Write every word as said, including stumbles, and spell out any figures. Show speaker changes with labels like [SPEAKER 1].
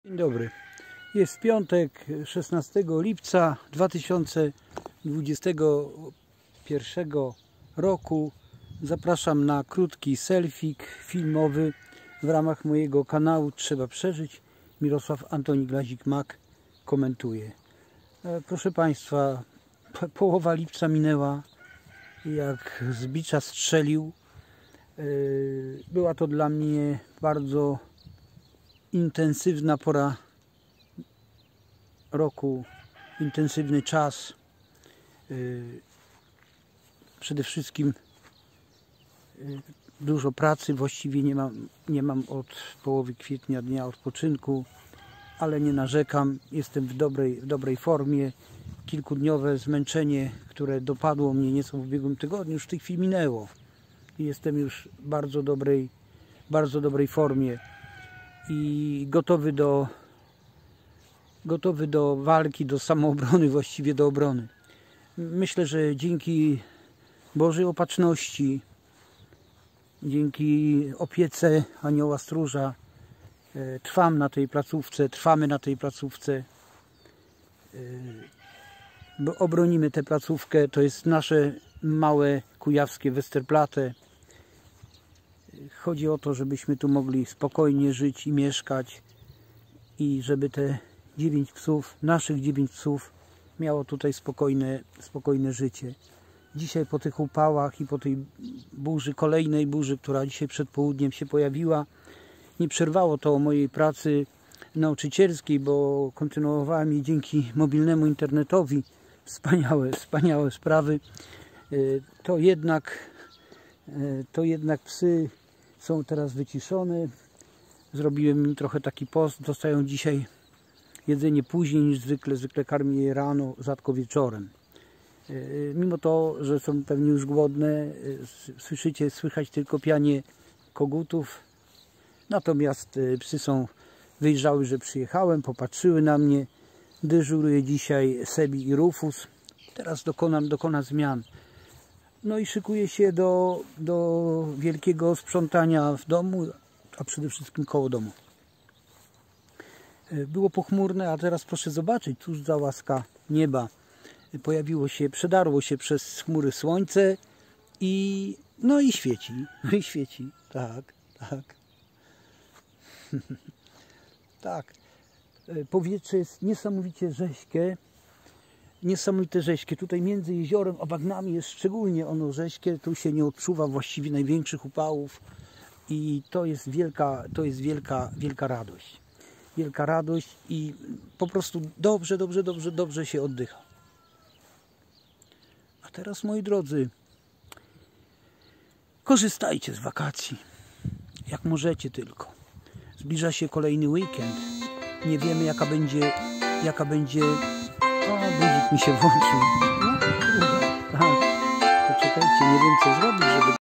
[SPEAKER 1] Dzień dobry. Jest piątek, szesnastego lipca dwa tysiące dwudziestego pierwszego roku. Zapraszam na krótki selfik filmowy w ramach mojego kanału Trzeba Przeżyć. Mirosław Antoni Glazik-Mak komentuje. Proszę Państwa, połowa lipca minęła, jak z bicza strzelił. Była to dla mnie bardzo intensywna pora roku, intensywny czas. Przede wszystkim dużo pracy, właściwie nie mam, nie mam od połowy kwietnia dnia odpoczynku, ale nie narzekam, jestem w dobrej, w dobrej formie. Kilkudniowe zmęczenie, które dopadło mnie nieco w ubiegłym tygodniu, już w tej chwili minęło. Jestem już w bardzo dobrej, bardzo dobrej formie i gotowy do, gotowy do walki, do samoobrony, właściwie do obrony. Myślę, że dzięki Bożej opatrzności, dzięki opiece Anioła Stróża trwam na tej placówce, trwamy na tej placówce. Bo obronimy tę placówkę, to jest nasze małe kujawskie Westerplatte. Chodzi o to, żebyśmy tu mogli spokojnie żyć i mieszkać i żeby te dziewięć psów, naszych dziewięć psów miało tutaj spokojne, spokojne życie. Dzisiaj po tych upałach i po tej burzy, kolejnej burzy, która dzisiaj przed południem się pojawiła, nie przerwało to mojej pracy nauczycielskiej, bo kontynuowałem jej dzięki mobilnemu internetowi. Wspaniałe, wspaniałe sprawy. To jednak, to jednak psy są teraz wyciszone. Zrobiłem im trochę taki post. Dostają dzisiaj jedzenie później niż zwykle. Zwykle karmię je rano, rzadko wieczorem. Mimo to, że są pewnie już głodne, słyszycie, słychać tylko pianie kogutów. Natomiast psy są, wyjrzały, że przyjechałem, popatrzyły na mnie. Dyżuruje dzisiaj Sebi i Rufus. Teraz dokonam, dokona zmian. No i szykuję się do, do wielkiego sprzątania w domu, a przede wszystkim koło domu. Było pochmurne, a teraz proszę zobaczyć, tuż za łaska nieba pojawiło się, przedarło się przez chmury słońce i no i świeci, i świeci, tak, tak. Tak. Powietrze jest niesamowicie rześkie, niesamowite rześkie. Tutaj między jeziorem a bagnami jest szczególnie ono rześkie. Tu się nie odczuwa właściwie największych upałów i to jest wielka, to jest wielka, wielka radość. Wielka radość i po prostu dobrze, dobrze, dobrze, dobrze się oddycha. A teraz, moi drodzy, korzystajcie z wakacji, jak możecie tylko. Zbliża się kolejny weekend. Nie wiemy, jaka będzie, jaka będzie... O, budzik mi się włączył. No, tak. Poczekajcie, nie wiem, co zrobić, żeby...